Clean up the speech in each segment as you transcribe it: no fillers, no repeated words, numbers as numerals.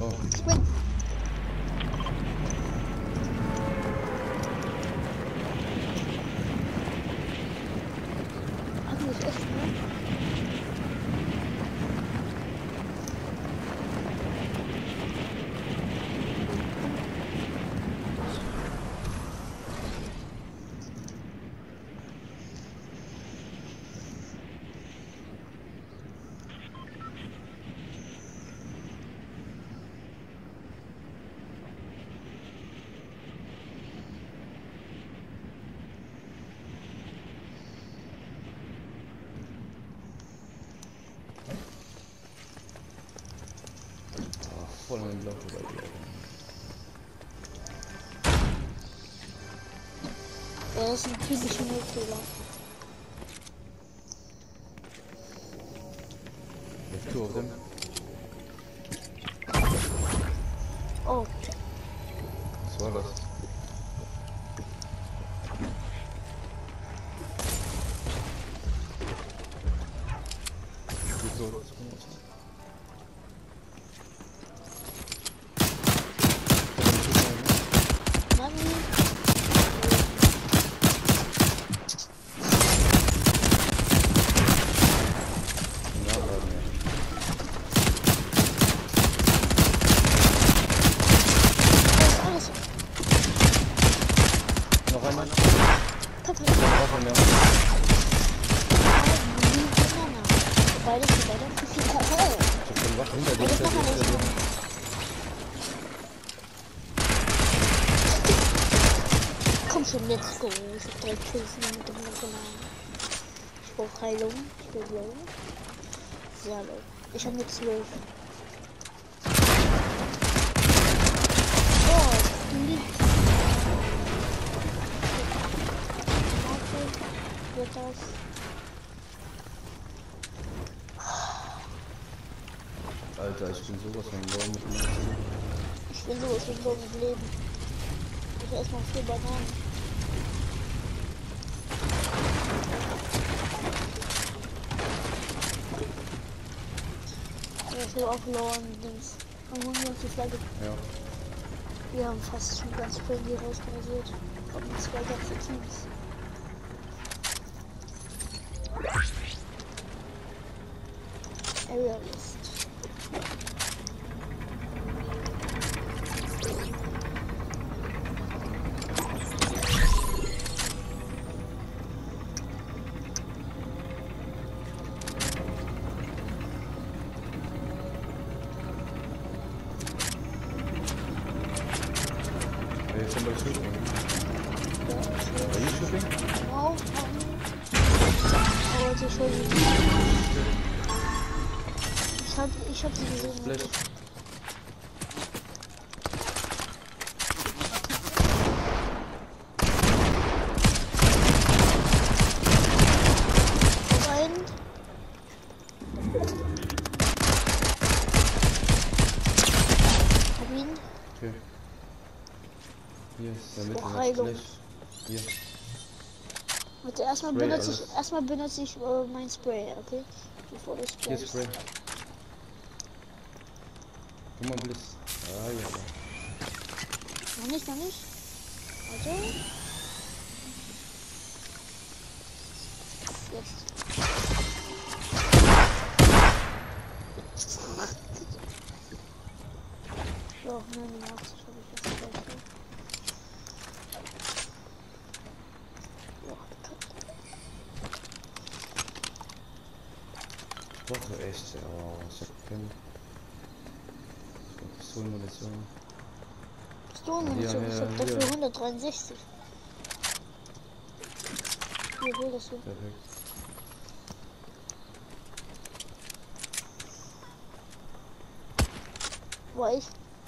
Oh. Spring. Eigentlich echt, ne? Voll in den Block bei dir. Ja, das ist ein typischer Nullfehler. There's two of them. Oh, Was war das? Wieso? Mami. Ja, warte mal. Alles. Noch einmal? Komm, komm. Noch einmal. Beide sind beide. Ich hab den Wach hinter dir. Das machen wir nicht. Komm schon, let's go. Ich hab 3 Kills mit dem National. Ich brauch Heilung. Ich will low. Sehr low. Ich hab jetzt 12. Oh, liegt. Wird das? Alter, ich bin sowas von low mit dem. Ich bin sowas von low mit Leben. Ich will erstmal 4 Bananen. Ich will auch low an Dings. Dann holen wir uns die Flagge. Ja. Wir haben fast schon ganz friendly rausgerasiert. Kommen 2 ganze Teams. Area List. Hey, somebody shooting. Ja, Are you shooting? genau. Aber also schon. Ich hab sie gesehen. Splash. Rein. Hab ihn. Okay. Hier ist der Mitte. Oh, Heilung. Splash. Hier. Warte, erstmal Spray benutze ich mein Spray, okay? Bevor du Hier sprayst. ist Spray. Guck mal, Blitz. Ah, ja. Noch nicht, noch nicht. Warte. Jetzt. So, 89 habe ich jetzt gleich. Ja, Doch, echt. Oh, ich hab keinen. Pistolenmunition. Pistolenmunition, ich hab dafür 163. Hier, hol das so. Perfekt. War ich?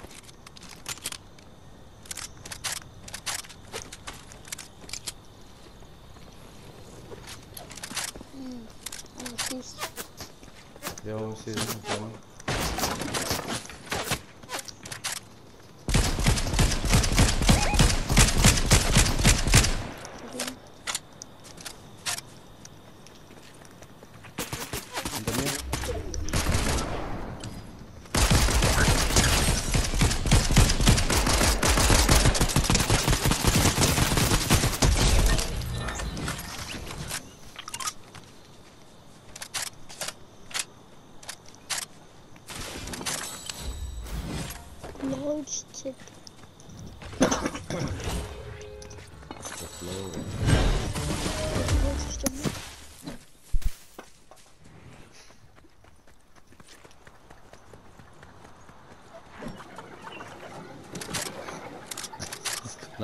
Einer schießt. Ja, ich sehe das nicht mehr. Hinter mir.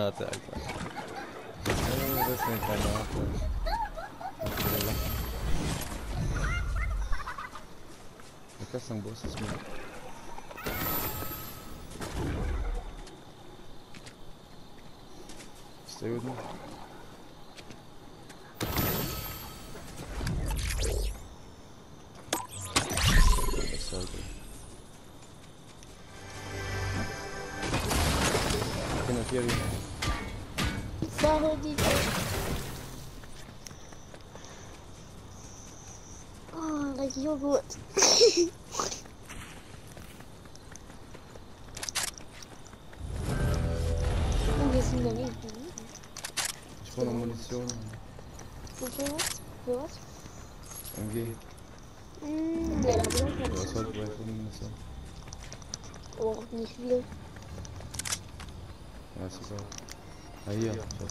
Granate, Alter. Das ist eine Granate. Acá están voces, mira. Stay with me. That's all good. I cannot hear you. Sache, die. Oh, like Joghurt. Und wir sind daneben. Ich brauche noch Munition. Wofür was? Für was? MG. Nee, da hab ich auch Ja, was. Assault Rifle Munition. Aber auch nicht viel. Ja, ist egal. Ah, hier. Schau.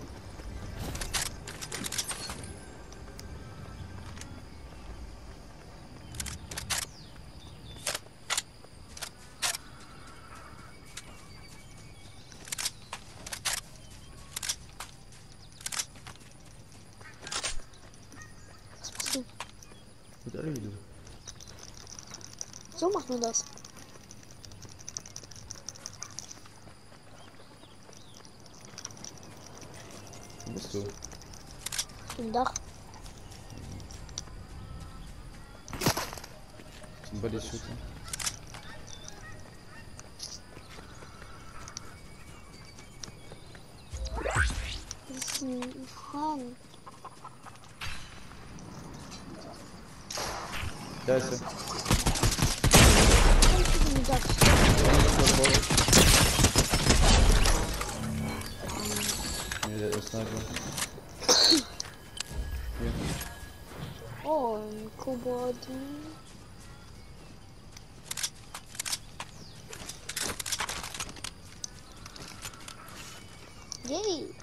Was machst du? What are you doing? So macht man das. Wo bist du? Auf dem Dach. Somebody's shooting. Das ist ein Hahn. Da ist er. Auf dem Dach. Nee, der ist Sniper. Hier. Oh, ein Kobold. Yay!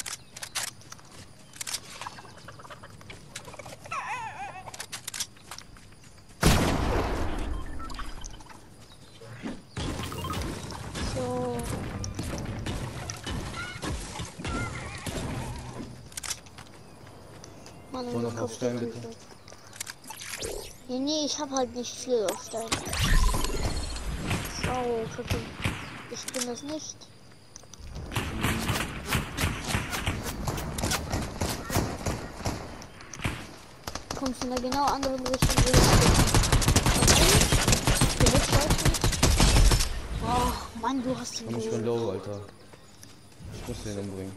So. Mann, Wo noch auf Stein, bitte? Nee, ich hab halt nicht viel auf Stein. So, Kacke. Ich bin das nicht. Kommt von der genau anderen Richtung. Wo ich bin. Oh, Mann, du hast ihn Komm, ich bin low, Alter. Ich muss den umbringen.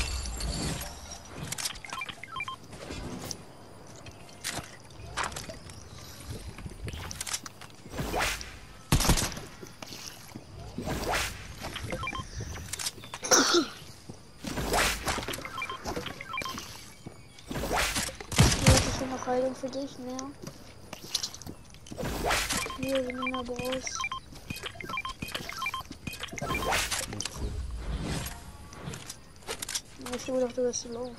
Hier noch Heilung für dich, mehr. Hier, wenn du mehr brauchst. Ich hole doch, du bist low.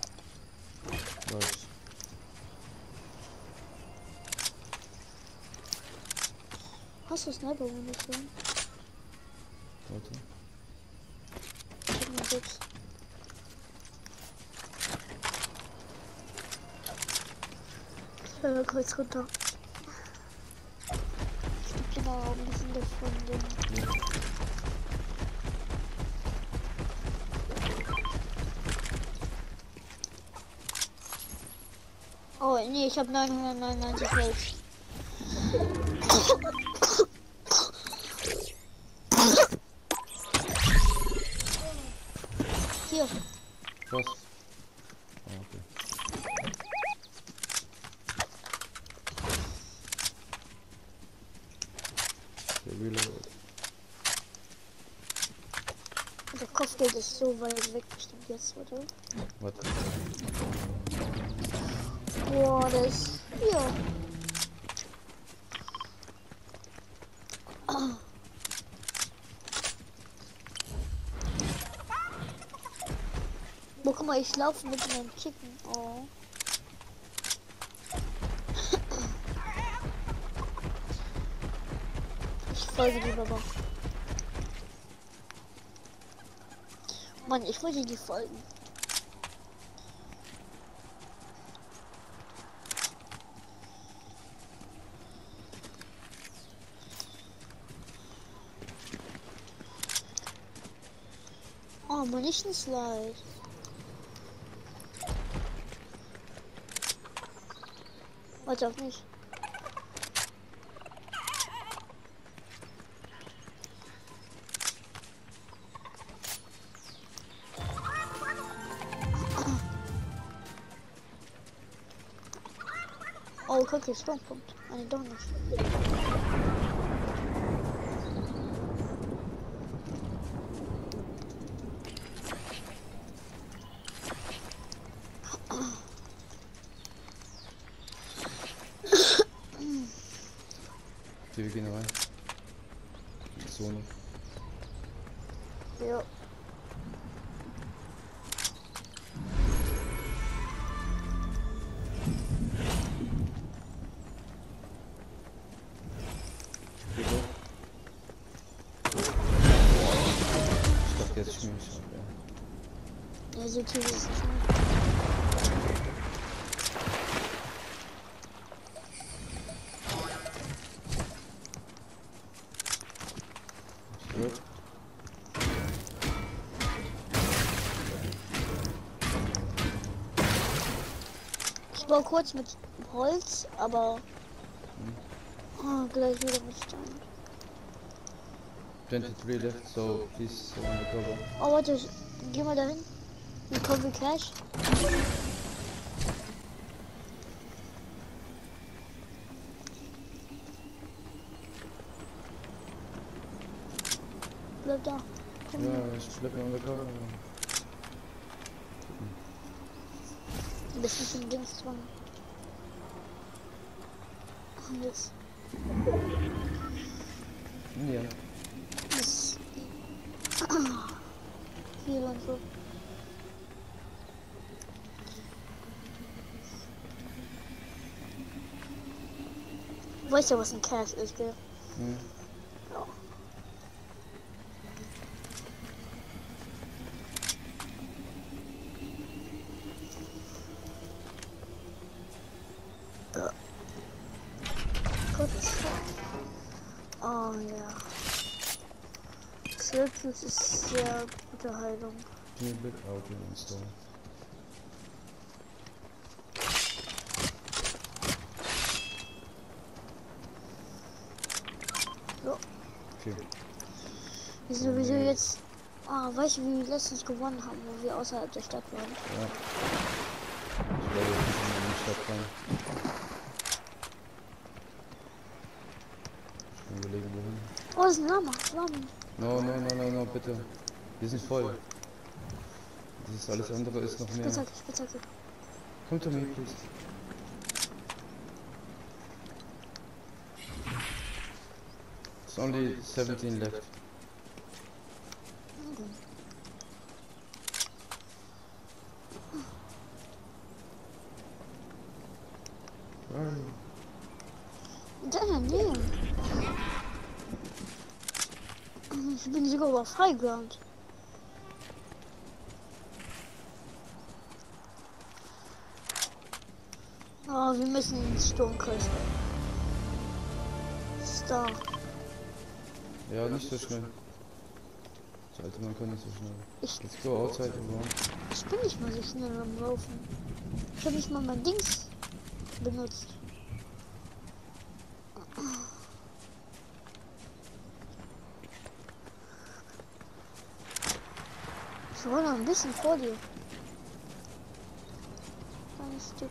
Was? Hast du Sniper-Munition? Warte. Ich hab nur 6. Kurz runter. Ich geb dir mal ein bisschen davon. Ja. Oh, nee, ich hab 999 Holz. Hier. Was? Ah, okay. Der Reload. Der Kopfgeld ist so weit weg, bestimmt jetzt, oder? Warte. Boah, der ist hier. Ah. Boah, guck mal, ich laufe mit meinem Chicken. Oh. Ich folge lieber mal. Mann, ich wollte die folgen. Oh, Munition Slide. Warte auf mich. Oh, guck, hier Spawnpunkt. Eine doch nicht. Okay, wir gehen rein. Die Zone. Ja. Geht hoch. Ich dachte, jetzt schmier ich ab, ja. Ja, so tief ist es nicht. Stirb. Ich baue kurz mit Holz, aber gleich wieder mit Stein. 23 left, so please on the cover. Oh, warte, geh mal dahin. Recovery Cash. Bleib da. Komm Ja, her. ich bleib mal on the cover. Ein bisschen zum Dingszwang. Jetzt. Ja. Das. Hier und so. Weißt du, was ein Cash ist, gell? Hm. Ja. Ja. Gut. Oh ja. Circus ist sehr gute Heilung. Can you bit out and install? So. Okay. Wir sind sowieso jetzt. Ah, weißt du, wie wir letztens gewonnen haben, wo wir außerhalb der Stadt waren? Ja. Ich glaube, wir müssen in die Stadt rein. Ich kann überlegen, wohin. Oh, das ist ein Lama. No, bitte. Wir sind voll. Dieses alles andere ist noch mehr. Spitzhacke. Come to me, please. It's only 17 left. Where are you? In deiner Nähe. Ich bin sogar auf High Ground. Oh, wir müssen ins Sturmkreis. Star. Ja, nicht so schnell. Das alte Mann kann nicht so schnell. Ich Let's go outside around. bin nicht mal so schnell am Laufen. Ich habe nicht mal mein Dings benutzt. Ich war noch ein bisschen vor dir. Kleines Stück.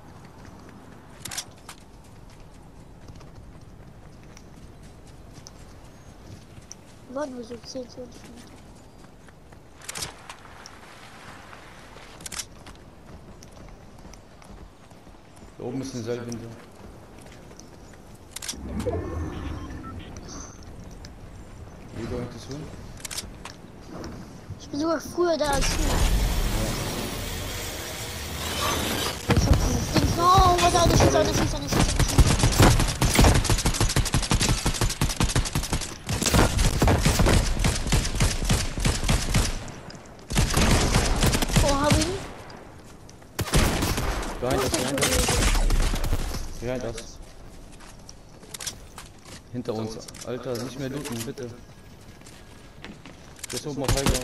War nur so 10, 20 Minuten. Da oben ist ein Seilwinde. Are you going to swim? Ich bin sogar früher da als du. Ich hab dieses Ding. Oh, warte, eine Schieße. Behind us. Hinter uns. Alter, nicht mehr looten, bitte. Jetzt oben auf Highground.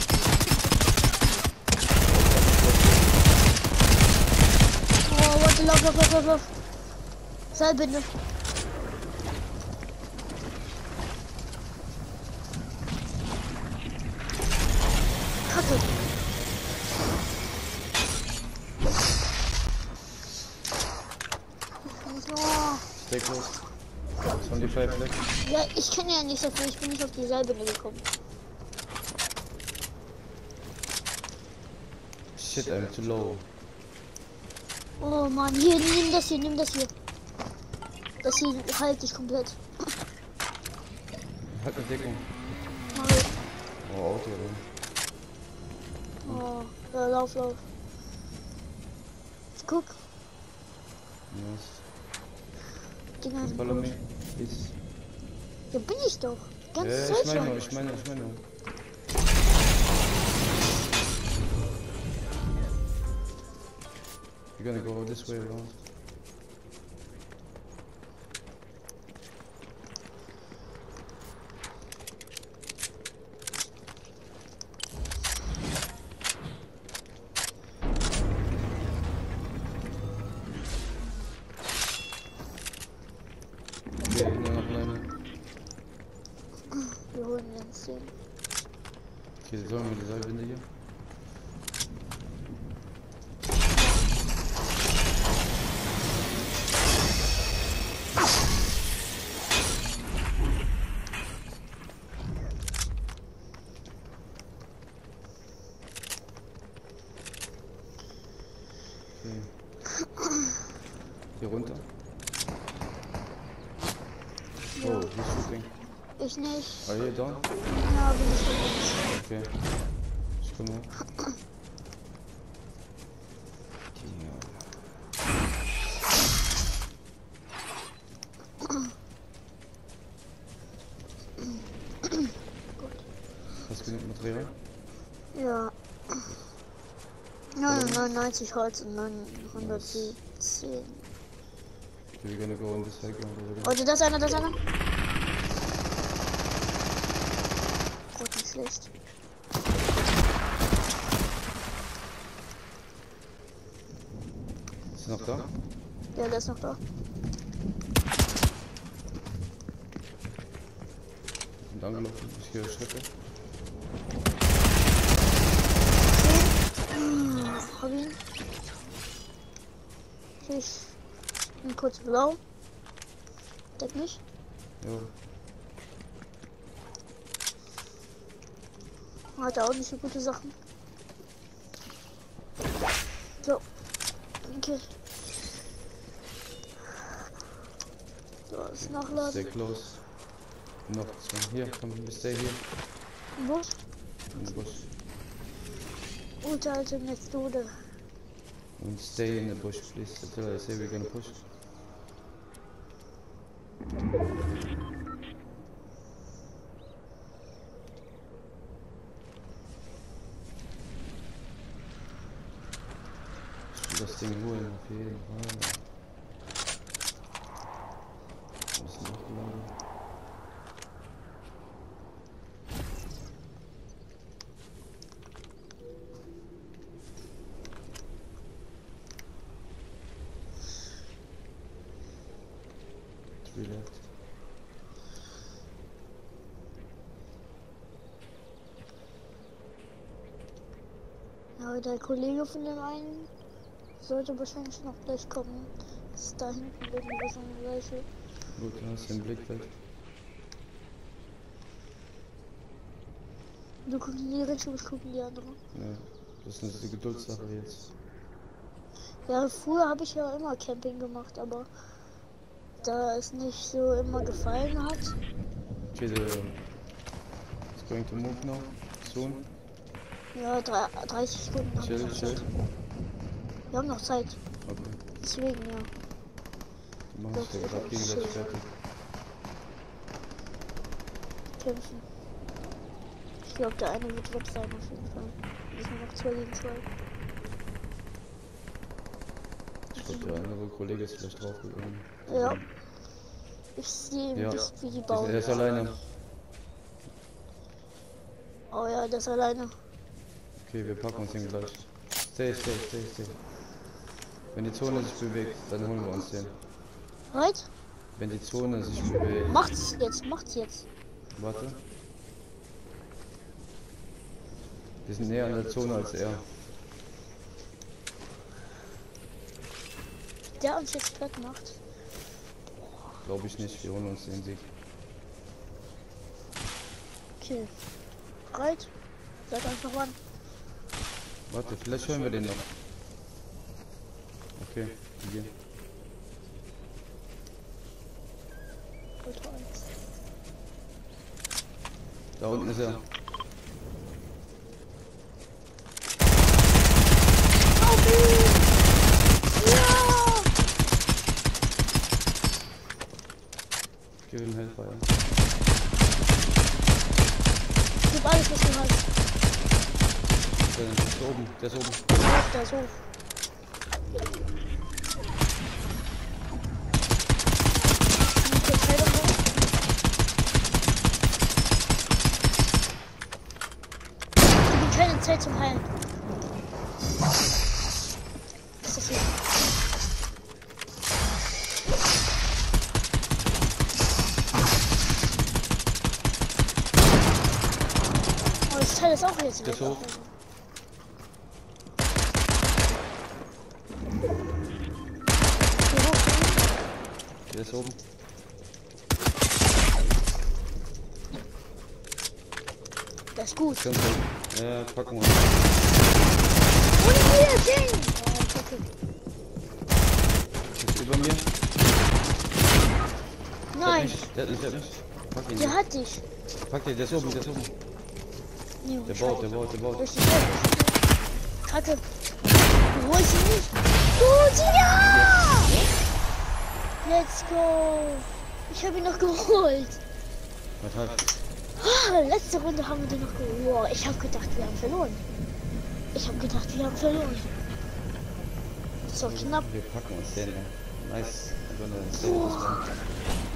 Oh, warte, lauf. Seilbinde. Kacke. Oh. Stay close. 25 weg. Ja, ich kenne ja nicht so viel, ich bin nicht auf die Seilbinde gekommen. Shit, I'm too low. Oh Mann, hier, nimm das hier. Das hier halt dich komplett. Halt eine Deckung. Mach ich. Oh, Auto, oder? Oh, ja, lauf. Guck. Nice. Dinger. Follow me, please. Ja, bin ich doch. Ganz Ja, Zeit schon. ich meine. We're gonna go this way around. Okay, nur noch eine. Wir holen jetzt den. Okay, sollen wir die Seilwinde hier? Okay. Hier runter. Ja. Oh, he's shooting. Ich nicht. Are you down? Ja, bin ich nicht. Okay. Ich komme. Hast du genug Material? Ja. 99 Holz und 910. Okay, we're gonna go on this high ground over there. Warte, das einer. Gut, nicht schlecht. Ist er noch da? Ja, der ist noch da. Und angelaufen. Ich gehe Schritte. Hab ihn. Ich bin kurz blau. Deck mich. Jo. Hat er auch nicht so gute Sachen. So. Okay. So, ist Stay nachladen. close. Noch zwei. Hier, komm, stay hier. Busch. In the bush. Alte Methode. And stay in the bush, please. Until I say we're gonna push. Ich will das Ding holen, auf jeden Fall. Wir müssen nachladen. Reload. Ja, der Kollege von dem einen sollte wahrscheinlich noch gleich kommen. Das ist da hinten irgendwo so eine Leiche. Gut, du hast den Blickfeld. Du guckst in die Richtung, ich gucke in die andere. Ja, das ist eine Geduldssache jetzt. Ja, früher habe ich ja immer Camping gemacht, aber da es nicht so immer gefallen hat. Okay, the it's going to move now, soon. Ja, 30 Sekunden haben wir noch Chill. Zeit. Wir haben noch Zeit, Okay, deswegen ja. wir machen es ja gerade gegenseitig fertig. Kämpfen. Ich glaube, der eine wird weg sein auf jeden Fall. Wir sind noch 2 gegen 2. glaube, der andere Kollege ist vielleicht draufgegangen. Ja. Ich sehe Ja. nicht, wie die Er bauen. ist alleine. Oh ja, das alleine. Okay, wir packen uns den gleich. Stay. Wenn die Zone sich bewegt, dann holen wir uns den. Right? Wenn die Zone sich bewegt. Macht's jetzt. Warte. Wir sind näher an der Zone als er. Der uns jetzt platt macht. Glaube ich nicht, wir holen uns den Sieg. Okay. Right? Seid einfach ran. Warte, vielleicht hören wir den noch. Okay, hier. Ultra 1. Da unten ist er. Ja! Gib ihm Hellfire. Gib alles, was du hast. Der ist oben, der ist oben. Der ist hoch. Okay, Teile hoch. Gib ihm keine Zeit zum Heilen. Ist das hier? Oh, das Teil ist auch jetzt Der ist hoch. Der ist oben. Das ist gut. Ganz hoch. Ja, packen wir. Und hier, Ding! Oh, kacke. Ist über mir. Nein, Der hat mich. Pack ihn. der hat dich. Pack den, der ist oben. Nee, Der baut. Richtig gut. Kacke. Du holst ihn nicht. Gut, ja! Let's go. Ich habe ihn noch geholt. Was halt? Ah, letzte Runde haben wir den noch geholt. Wow, ich habe gedacht, wir haben verloren. So knapp. Wir packen uns den. Nice. Einfach eine Safe.